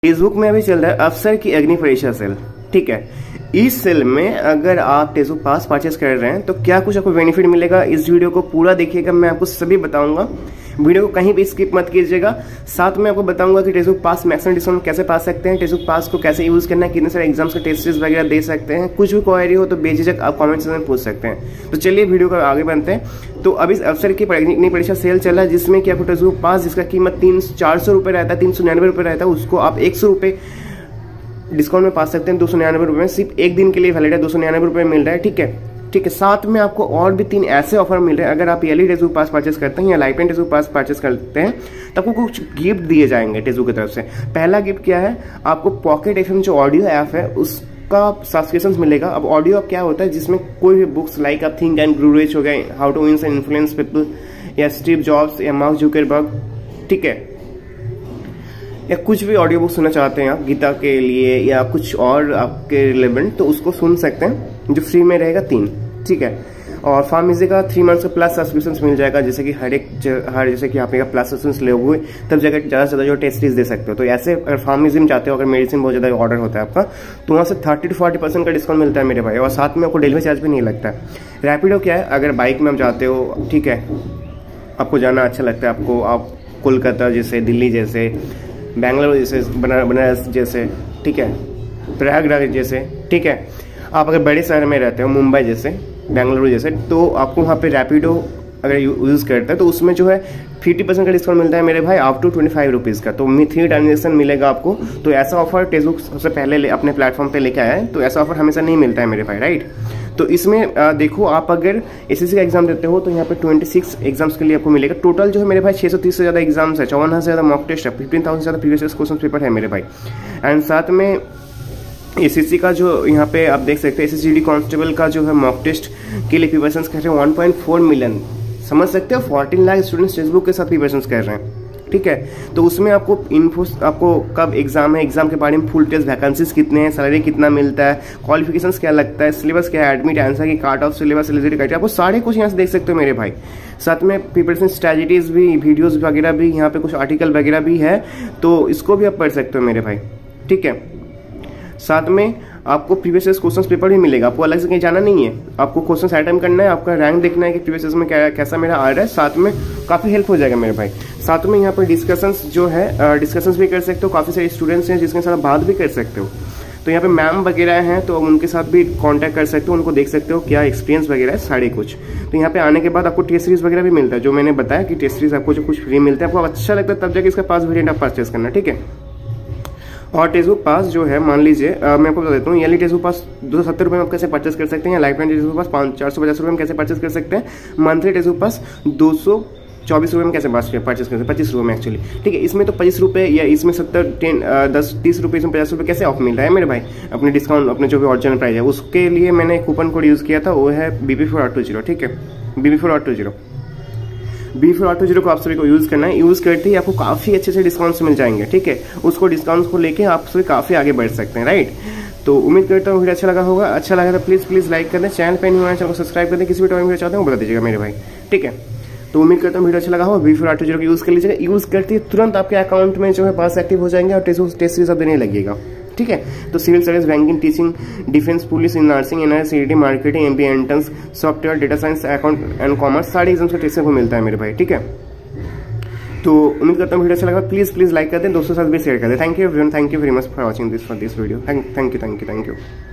Facebook में अभी चल रहा है अफसर की अग्नि परीक्षा सेल। ठीक है, इस सेल में अगर आप टेक्स्ट पास परचेस कर रहे हैं तो क्या कुछ आपको बेनिफिट मिलेगा, इस वीडियो को पूरा देखिएगा, मैं आपको सभी बताऊंगा। वीडियो को कहीं भी स्किप मत कीजिएगा। साथ में आपको बताऊंगा कि टेक्स्ट पास मैक्सिमम डिस्काउंट कैसे पा सकते हैं, टेक्स्ट पास को कैसे यूज करना है, कितने सारे एग्जाम्स के टेस्ट वगैरह दे सकते हैं। कुछ भी क्वेरी हो तो बेझिझक आप कमेंट सेक्शन में पूछ सकते हैं। तो चलिए वीडियो को आगे बढ़ते हैं। तो अभी अफसर की अग्नि परीक्षा सेल चला है, जिसमें कि आपको टेक्स्ट पास जिसका कीमत 400 रुपये रहता है, 399 रुपये रहता है, उसको आप 100 रुपये डिस्काउंट में पा सकते हैं। 299 रुपये में सिर्फ एक दिन के लिए वैलिड है, 299 रुपये मिल रहा है। ठीक है, साथ में आपको और भी 3 ऐसे ऑफर मिल रहे हैं। अगर आप ईयरली टेक्स्ट पास परचेस करते हैं या lifetime text pass purchase करते हैं तो आपको कुछ गिफ्ट दिए जाएंगे टेक्स्ट की तरफ से। पहला गिफ्ट क्या है, आपको पॉकेट एफएम जो ऑडियो ऐप है उसका सब्सक्रिप्शन मिलेगा। अब ऑडियो क्या होता है, जिसमें कोई भी बुक्स लाइक आप थिंक एंड ग्रो रिच हो गए, how to win and influence people, या स्टीव जॉब्स या मार्क जुकरबर्ग, ठीक है, या कुछ भी ऑडियो बुक सुनना चाहते हैं आप गीता के लिए या कुछ और आपके रिलेवेंट, तो उसको सुन सकते हैं, जो फ्री में रहेगा 3। ठीक है, और फार्मेसी का 3 मंथ्स का प्लस सब्सक्रिप्शन मिल जाएगा, जैसे कि हर जैसे कि आप प्लस सब्सक्रिप्शन ले हुए तब जगह ज़्यादा से ज़्यादा जो टेस्ट सीरीज दे सकते हो। तो ऐसे अगर फार्मेसी में चाहते हो, अगर मेडिसिन बहुत ज़्यादा ऑर्डर होता है आपका, तो वहाँ से 30 to 40% का डिस्काउंट मिलता है मेरे भाई, और साथ में आपको डिलीवरी चार्ज भी नहीं लगता है। रैपिडो क्या है, अगर बाइक में आप जाते हो, ठीक है, आपको जाना अच्छा लगता है, आपको आप कोलकाता जैसे, दिल्ली जैसे, बेंगलुरु जैसे, बनारस जैसे, ठीक है, प्रयागराज जैसे, ठीक है, आप अगर बड़े शहर में रहते हो, मुंबई जैसे, बेंगलुरु जैसे, तो आपको वहाँ पे रैपिडो अगर यूज़ करते हैं तो उसमें जो है 50% का डिस्काउंट मिलता है मेरे भाई, अप टू 25 रुपीज़ का। तो 3 ट्रांजेक्शन मिलेगा आपको। तो ऐसा ऑफर टेक्स्ट सबसे पहले अपने प्लेटफॉर्म पे लेके आया है, तो ऐसा ऑफर हमेशा नहीं मिलता है मेरे भाई, राइट। तो इसमें देखो, आप अगर एसएससी का एग्जाम देते हो तो यहाँ पे 26 एग्जाम्स के लिए आपको मिलेगा। टोटल जो है मेरे भाई 630 से ज़्यादा एग्जाम्स है, 54,000 से ज़्यादा मॉक टेस्ट है, 15,000 से ज़्यादा प्रीवियस क्वेश्चन पेपर है मेरे भाई। एंड साथ में एसएससी का जो यहाँ पे आप देख सकते हैं, एसएससी कांस्टेबल का जो है मॉक टेस्ट के लिए प्रिपरेशन कर रहे हैं 1.4 मिलियन, समझ सकते हो, 14 लाख स्टूडेंट्स टेक्स्ट बुक के साथ प्रिपरेशन कर रहे हैं। ठीक है, तो उसमें आपको इन्फो, आपको कब एग्जाम है, एग्जाम के बारे में फुल टेस्ट, वैकेंसीज कितने हैं, सैलरी कितना मिलता है, क्वालिफिकेशंस क्या लगता है, सिलेबस क्या है, admit answer key card of syllabus, eligibility criteria, आपको सारे कुछ यहाँ से देख सकते हो मेरे भाई। साथ में प्रिपरेशन स्ट्रेटजीज भी, वीडियोज वगैरह भी, यहाँ पे कुछ आर्टिकल वगैरह भी है, तो इसको भी आप पढ़ सकते हो मेरे भाई। ठीक है, साथ में आपको प्रीवियस क्वेश्चन पेपर भी मिलेगा, आपको अलग से कहीं जाना नहीं है, आपको क्वेश्चन अटेम्प्ट करना है, आपका रैंक देखना है कि प्रीवियस में कैसा मेरा आ रहा है, साथ में काफ़ी हेल्प हो जाएगा मेरे भाई। साथ में यहाँ पर डिस्कशंस जो है, डिस्कशंस भी कर सकते हो, काफ़ी सारे स्टूडेंट्स हैं जिसके साथ बात भी कर सकते हो। तो यहाँ पे मैम वगैरह हैं, तो उनके साथ भी कांटेक्ट कर सकते हो, उनको देख सकते हो क्या एक्सपीरियंस वगैरह है, सारे कुछ। तो यहाँ पे आने के बाद आपको टेस्ट सीरीज वगैरह भी मिलता है, जो मैंने बताया कि टेस्ट सीरीज आपको जो कुछ फ्री मिलता है, आपको अच्छा लगता है तब जाके इसका पास वेरिएंट आप परचेस करना। ठीक है, और टेक्स्ट बुक पास जो है, मान लीजिए मैं आपको बता देता हूँ, ईयरली टेक्स्ट बुक पास 270 रुपये में आप कैसे परचेस कर सकते हैं, या lifetime textbook pass 450 रुपये में कैसे परचेस कर सकते हैं, मंथली टेक्स्ट बुक पास 224 रुपये में कैसे परचेस कर सकते हैं, 25 रुपये में एक्चुअली। ठीक है, इसमें तो 25 रुपये, या इसमें 30 रुपये, इसमें 50 रुपये कैसे ऑफ मिल रहा है मेरे भाई, अपने डिस्काउंट, अपने जो भी ओरिजिनल प्राइस है, उसके लिए मैंने कूपन कोड यूज़ किया था, वो है BB4820। ठीक है, BB4820 को आप सभी को यूज़ करना है। यूज़ करते ही आपको काफ़ी अच्छे डिस्काउंट्स मिल जाएंगे। ठीक है, उसको डिस्काउंट्स को लेके आप सभी काफ़ी आगे बढ़ सकते हैं, राइट। तो उम्मीद करता हूँ वीडियो अच्छा लगा होगा। अच्छा लगा तो प्लीज़ लाइक कर दें, चैनल पर नहीं हुआ है चैनल को सब्सक्राइब कर दें, किसी भी टॉपिक में चाहते हैं वो बता दीजिएगा मेरे भाई। ठीक है, तो उम्मीद करता हूँ वीडियो अच्छा लगा होगा। BB4820 को यूज़ कर लीजिएगा, यूज़ करते ही तुरंत आपके अकाउंट में जो है पास एक्टिव हो जाएंगे और टेस्ट सीरीज आप देने लगेगा। ठीक है, तो civil service, banking, teaching, defence, police, nursing, NIS, CET, marketing, MBA entrance, software, data science, account and commerce, सारे एग्जाम्स का टेस्ट को मिलता है मेरे भाई। ठीक है, तो उम्मीद करता हूँ वीडियो अच्छा लगा। प्लीज़ लाइक कर दें, दोस्तों के साथ भी शेयर कर दें। Thank you everyone, thank you very much for watching this video. Thank you.